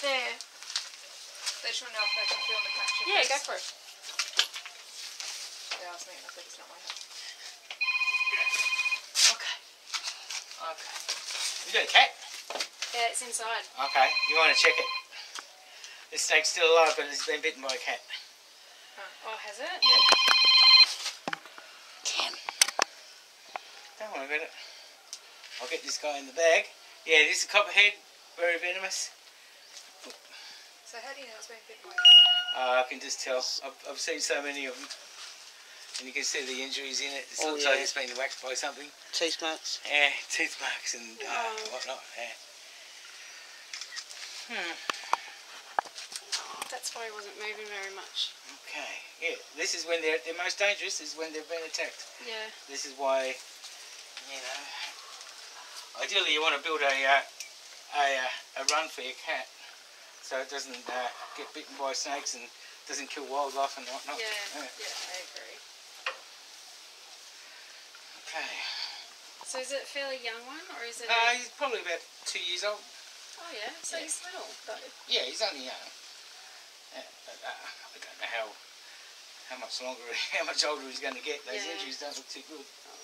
there. They just want to know if they can film the capture. Yeah, first. go for it. They asked me and I said it's not my house. Okay. Okay. You got a cat? Yeah, it's inside. Okay. You want to check it? The snake's still alive, but it's been bitten by a cat. Oh, has it? Yeah. Damn. Don't worry about it. I'll get this guy in the bag. Yeah, this is a copperhead. Very venomous. So how do you know it's been bitten by a cat? I can just tell. I've seen so many of them. And you can see the injuries in it. It Oh, looks yeah. like it's been whacked by something. Teeth marks. Yeah, tooth marks and whatnot. Yeah. That's why he wasn't moving very much. Okay. Yeah, this is when they're at their most dangerous, is when they've been attacked. Yeah. This is why, you know, ideally you want to build a run for your cat so it doesn't get bitten by snakes and doesn't kill wildlife and whatnot. Yeah, I agree. Okay. So is it a fairly young one, or is it? He's probably about 2 years old. Oh yeah, so he's little. But... Yeah, he's only young. Yeah, but, I don't know how much longer, how much older he's going to get. Those injuries don't look too good. Oh,